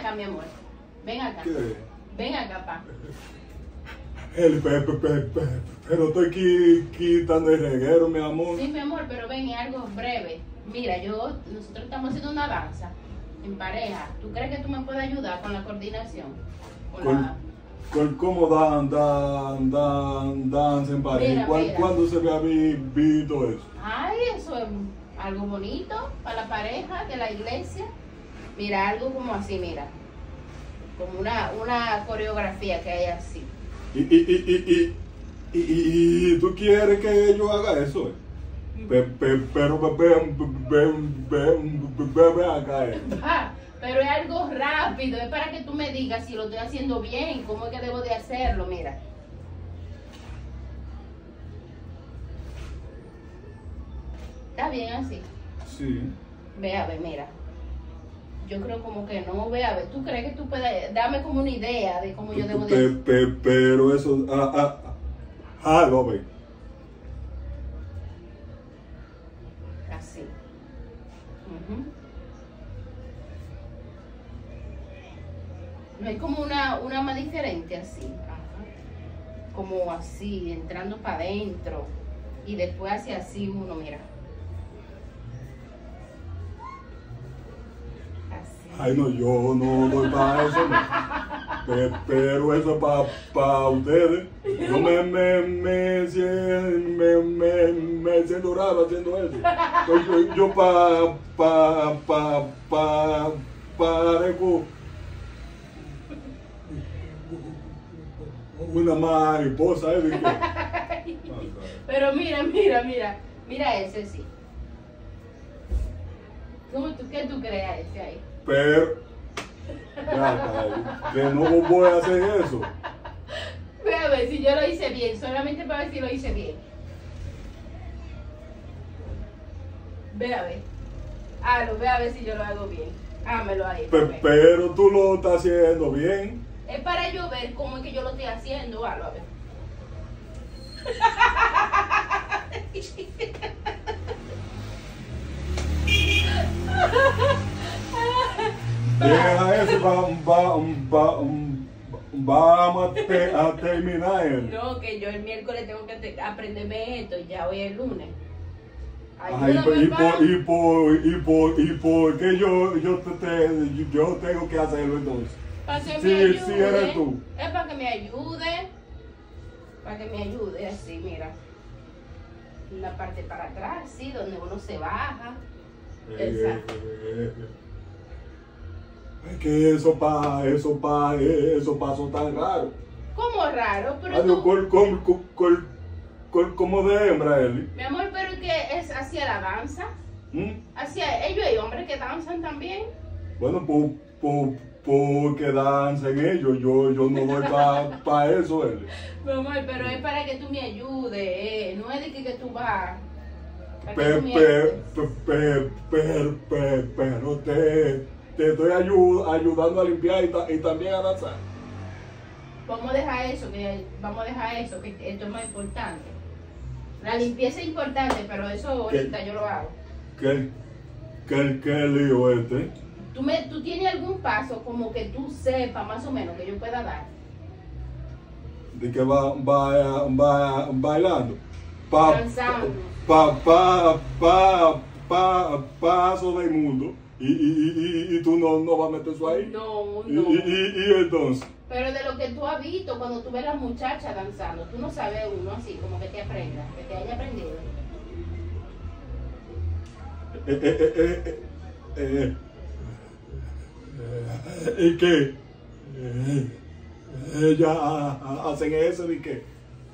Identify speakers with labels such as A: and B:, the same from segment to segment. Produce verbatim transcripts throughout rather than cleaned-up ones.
A: acá, mi amor. Ven acá.
B: ¿Qué?
A: Ven acá, pa.
B: El pe, pe, pe, pe, pero estoy qui- quitando el reguero, mi amor.
A: Sí, mi amor, pero ven, es algo breve. Mira, yo, nosotros estamos haciendo una danza en pareja. ¿Tú crees que tú me puedes ayudar con la coordinación? Con
B: Con-
A: la...
B: con ¿Cómo dan, dan, dan, danza en pareja?
A: Mira,
B: ¿Cuál-
A: mira.
B: ¿Cuándo se había vi- visto eso?
A: Ay, eso es algo bonito para la pareja de la iglesia. Mira, algo como así, mira. Como una, una coreografía que hay así.
B: Y, y, y, y, y, y, y- y tú quieres que yo haga eso, eh? Pe- pe- pero ven, ven, ven, ven, ven acá, eh.
A: Va, pero es algo rápido, es para que tú me digas si lo estoy haciendo bien, cómo es que debo de hacerlo, mira. ¿Está bien así?
B: Sí.
A: Ve a ver, mira. Yo creo como que no, ve a ver. ¿Tú crees que tú puedes darme como una idea de cómo yo debo de
B: Pe-
A: hacer?
B: pe- pero eso, ah, ah, ah, lo ve.
A: Así. Ujú. No hay como una, una más diferente así. Ajá. Como así, entrando para adentro. Y después hacia así uno, mira. Así.
B: Ay, no, yo no doy para eso, no. Pe- pero eso es para pa ustedes. Yo me, me, me, sien- me, me, me siento raro haciendo eso. Pues yo, yo pa, pa, pa, pa, parezco una mariposa, ¿eh? Dije.
A: Pero mira, mira, mira. Mira ese sí. ¿Cómo tú, ¿Qué tú crees a ese ahí?
B: Pero, ya, que no voy a hacer eso.
A: Ve a ver si yo lo hice bien, solamente para ver si lo hice bien. Ve a ver. Hazlo, ve a ver si yo lo hago bien. Hámelo ahí.
B: Pe-
A: pa' ver.
B: pero tú lo estás haciendo bien.
A: Es para yo ver cómo es que yo lo estoy haciendo. Hazlo, a ver.
B: Deja eso, va, va, va, vamos a, te- a terminar él.
A: No, que yo el miércoles tengo que te- aprenderme esto. Ya hoy es lunes.
B: Ay,
A: Ayúdame,
B: y,
A: pa.
B: por, y, por, y, por, y por qué yo, yo, te, te- yo tengo que hacerlo entonces.
A: Para que
B: Sí,
A: me ayude.
B: sí eres tú.
A: Es para que me ayude. Para que me ayude así, mira. La parte para atrás, sí, donde uno se baja. Exacto.
B: Eh, Es que eso pa, eso pa, eso pasó tan raro.
A: Como raro, pero
B: Adiós,
A: tú,
B: col, col, col, col, col- como de hembra, Eli.
A: mi amor, pero es que es hacia la danza.
B: ¿Mm?
A: Hacia ellos hay hombres que danzan también.
B: Bueno, pues, pues, porque dancen ellos, yo, yo no doy para pa eso, Eli.
A: Mi amor, pero es para que tú me ayudes, eh. No es de que, que tú vas. Para que
B: Pe-
A: tú me
B: pe-
A: ayudes.
B: pe- pe- pe- pe- Pero te, te estoy ayu- ayudando a limpiar y, ta- y también a danzar.
A: Vamos a dejar eso, que vamos a dejar eso, que esto es más importante. La limpieza es importante, pero eso ahorita yo lo hago.
B: ¿Qué, qué, qué lío este?
A: ¿Tú, me, ¿Tú tienes algún paso como que tú sepas más o menos que yo pueda dar?
B: De que va, va, va bailando. Pa,
A: Danzando.
B: pa, pa, pa, pa, paso del mundo. Y, y, y, y, y tú no, no vas a meter eso ahí.
A: No,
B: Y,
A: no.
B: y, y, y entonces.
A: Pero de lo que tú has visto cuando tú ves a las muchachas danzando, tú no sabes uno así, como que te aprenda, que te haya aprendido.
B: Eh, eh, eh, eh, eh, eh, ¿Y qué? Eh, Ellas ah, ah, hacen eso y qué.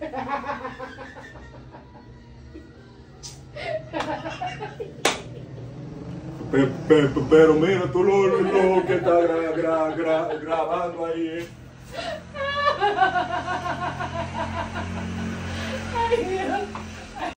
B: Pe- pe- pe- Pero mira, tú lo, lo que estás gra- gra- gra- grabando ahí, ¿eh?
A: Ay, Dios.